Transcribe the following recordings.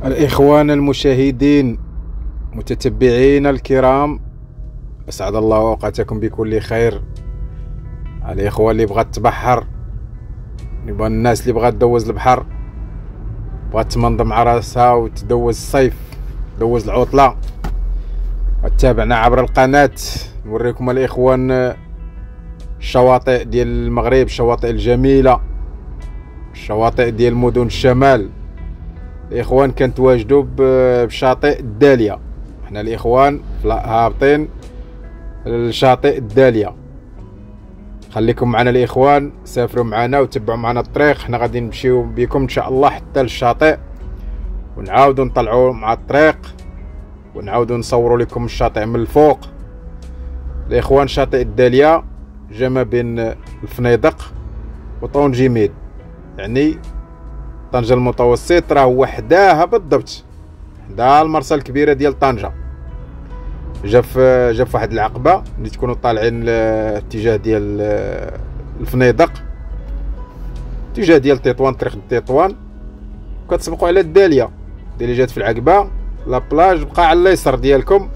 الإخوان المشاهدين متتبعين الكرام، أسعد الله أوقاتكم بكل خير. الإخوة اللي بغات تبحر، يبغى الناس اللي بغات تدوز البحر، بغات تمنظم مع راسها وتدوز الصيف، تدوز العطلة، وتتابعنا عبر القناة. نوريكم الإخوان الشواطئ ديال المغرب، الشواطئ الجميلة، الشواطئ ديال مدن الشمال. الإخوان كنتواجدوا بشاطئ الدالية. حنا الإخوان هابطين لشاطئ الدالية. خليكم معنا الإخوان، سافروا معنا وتبعوا معنا الطريق. حنا غادي نمشيو بكم إن شاء الله حتى للشاطئ، ونعاودوا نطلعوا مع الطريق، ونعاودوا نصوروا لكم الشاطئ من الفوق. الإخوان شاطئ الدالية جا ما بين الفنيدق وطونجيميد، يعني طنجة المتوسط، راه هو حداها بالضبط، حدا المرسى الكبيرة ديال طنجة. جا في واحد العقبة اللي تكونوا طالعين الاتجاه ديال الفنيدق، اتجاه ديال تطوان، طريق تطوان، كتسبقوا على الدالية. الدالية جات في العقبة، لا بلاج بقى على اليسار ديالكم.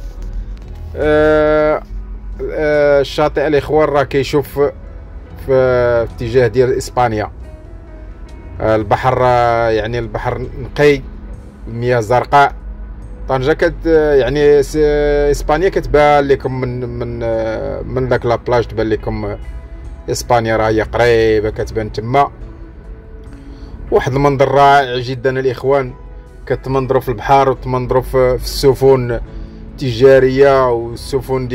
الشاطئ الاخوان راه كيشوف في اتجاه ديال اسبانيا. البحر يعني البحر نقي، المياه زرقاء. طنجة يعني اسبانيا كتبان لكم من داك لابلاج، تبان لكم اسبانيا راه هي قريبه، كتبان تما. واحد المنظر رائع جدا الاخوان، كتمنظروا في البحر وتمنظروا في السفن التجاريه والسفن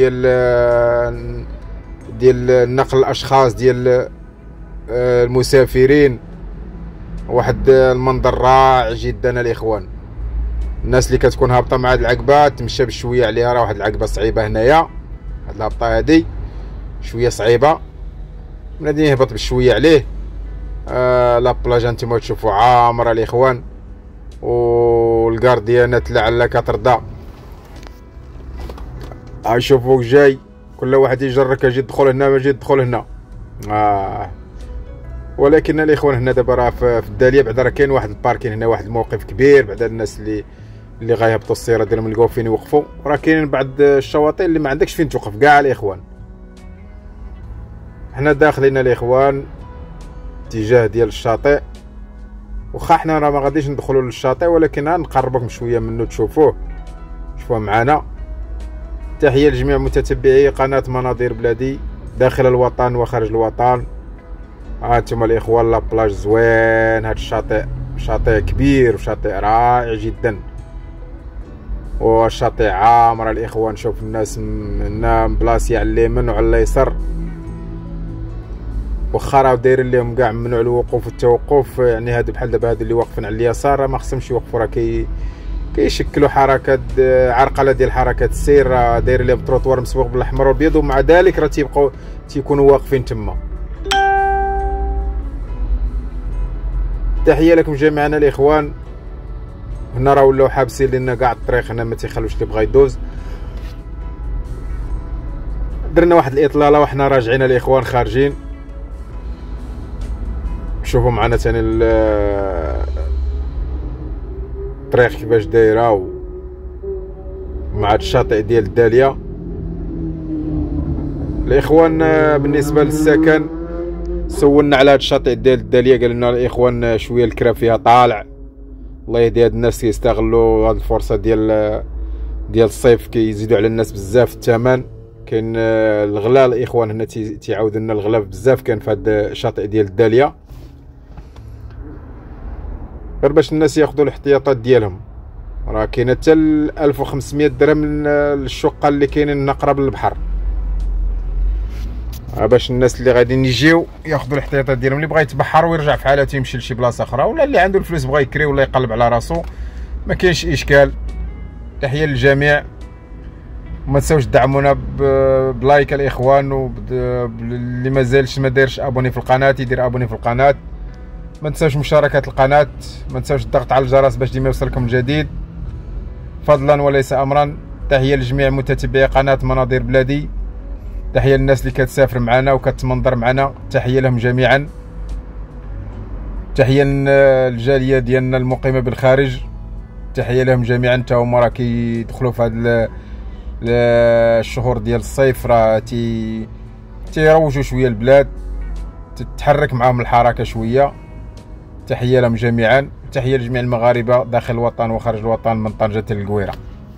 ديال نقل الاشخاص، ديال المسافرين. واحد المنظر رائع جدا الاخوان. الناس اللي كتكون هابطه مع هاد العقبه تمشى بشويه عليها، راه واحد العقبه صعيبه هنايا، هاد الهبطه هادي شويه صعيبه، غادي نهبط بشويه عليه. لا بلاج انتما تشوفوا عامره الاخوان، والكارديانات لعل كترضى. شوفوك جاي، كل واحد يجرك اجي يدخل هنا واجي يدخل هنا. ولكن الاخوان هنا دابا راه في الداليه، بعدا راه كاين واحد الباركين هنا، واحد الموقف كبير، بعدا الناس اللي غايهبطوا السياره ديالهم يلقاو فين يوقفوا. وراه كاينين بعض الشواطئ اللي ما عندكش فين توقف كاع الاخوان. حنا داخلين الاخوان اتجاه ديال الشاطئ، واخا حنا راه ما غاديش ندخلوا للشاطئ، ولكن نقربكم شويه منه تشوفوه معنا. تحيه لجميع متتبعي قناه مناظر بلادي داخل الوطن وخارج الوطن. هانتوما الاخوان لا بلاج زوين، هاد الشاطئ شاطئ كبير وشاطئ رائع جدا، والشاطئ عامر الاخوان. شوف الناس هنا بلاصي على اليمين وعلى اليسار، واخا راه دايرين لهم كاع ممنوع الوقوف والتوقف. يعني هادو بحال دابا هادو اللي واقفين على اليسار راه ما خصهمش يوقفوا، راه كيشكلوا حركات عرقله ديال حركات السير، راه دايرين لهم تروطوار مسبوق بالاحمر والابيض، ومع ذلك راه تيكونوا واقفين تما. تحيه لكم جميعا الاخوان. هنا راه ولاو حابسين لنا كاع الطريق، هنا ما تيخلوش اللي بغا يدوز. درنا واحد الاطلاله وحنا راجعين الاخوان خارجين. شوفوا معنا ثاني الطريق كيفاش دايره، مع الشاطئ ديال الداليه الاخوان. بالنسبه للسكن سولنا على هذا الشاطئ ديال الداليه، قال لنا الاخوان شويه الكرا فيها طالع. الله يهدي هاد الناس كيستغلوا هاد الفرصه ديال الصيف، كيزيدوا على الناس بزاف الثمن. كاين الغلا الاخوان هنا تيعاودوا لنا الغلا بزاف كان في هاد الشاطئ ديال الداليه، غير باش الناس ياخذوا الاحتياطات ديالهم. راه كاينه حتى 1500 درهم للشقه اللي كاينين هنا قراب للبحر، باش الناس اللي غاديين يجيو ياخذوا الاحتياطات ديالهم. اللي بغى يتبحر ويرجع في حالته يمشي لشي بلاصه اخرى، ولا اللي عنده الفلوس بغى يكري ولا يقلب على راسو، ما كاينش اشكال. تحيه للجميع، وما تنساوش تدعمونا بلايك الاخوان، واللي مازالش ما دارش ابوني في القناه يدير ابوني في القناه. ما تنساوش مشاركه القناه، ما تنساوش الضغط على الجرس باش ديما يوصلكم الجديد فضلا وليس امرا. تحيه لجميع متتبعي قناه مناظر بلادي، تحيه للناس اللي كتسافر معنا وكتمنظر معنا، تحيه لهم جميعا. تحيه للجاليه ديالنا المقيمه بالخارج، تحيه لهم جميعا. تا هما راه كيدخلوا في هذا الشهور ديال الصيف، راه تيروجوا شويه البلاد، تتحرك معاهم الحركه شويه. تحيه لهم جميعا، تحيه لجميع المغاربه داخل الوطن وخارج الوطن من طنجة القويره.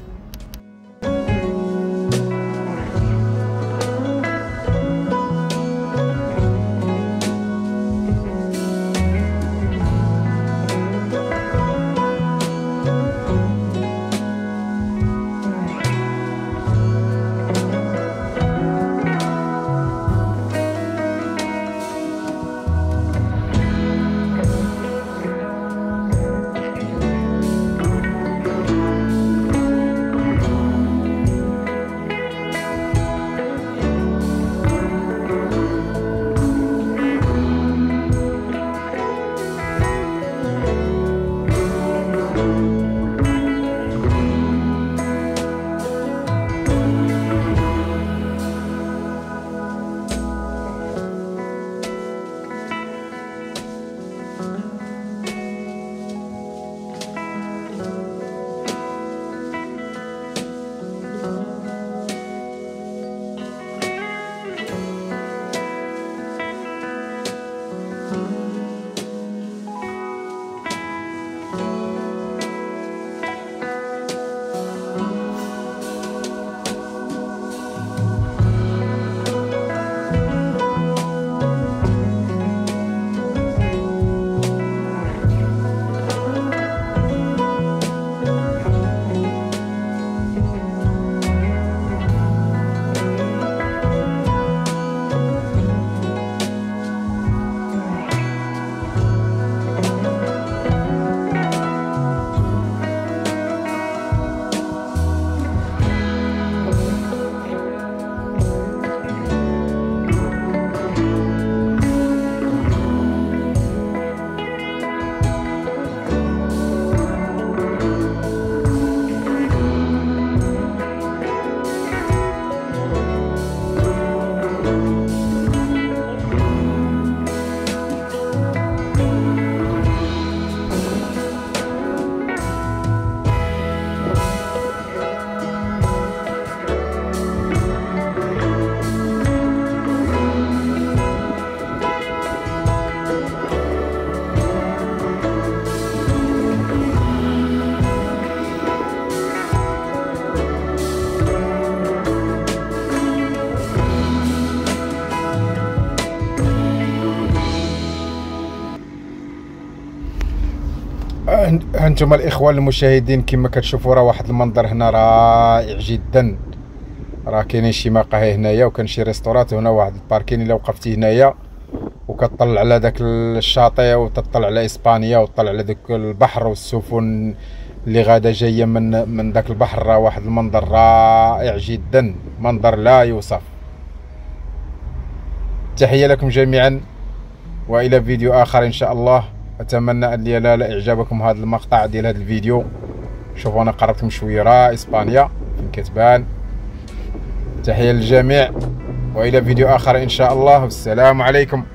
هانتم الاخوان المشاهدين كما كتشوفوا راه واحد المنظر هنا رائع جدا. راه كاينين شي مقاهي هنايا وكان شي ريستورات هنا، واحد الباركين الا وقفتي هنايا وكتطلع على داك الشاطئ وتطلع على اسبانيا وتطلع على داك البحر والسفن اللي غاده جايه من داك البحر. راه واحد المنظر رائع جدا، منظر لا يوصف. تحيه لكم جميعا والى فيديو اخر ان شاء الله. اتمنى ان ينال اعجابكم هذا المقطع ديال هذا الفيديو. شوفوا انا قربتكم شويه راه اسبانيا فين كتبان. تحيه للجميع والى فيديو اخر ان شاء الله، والسلام عليكم.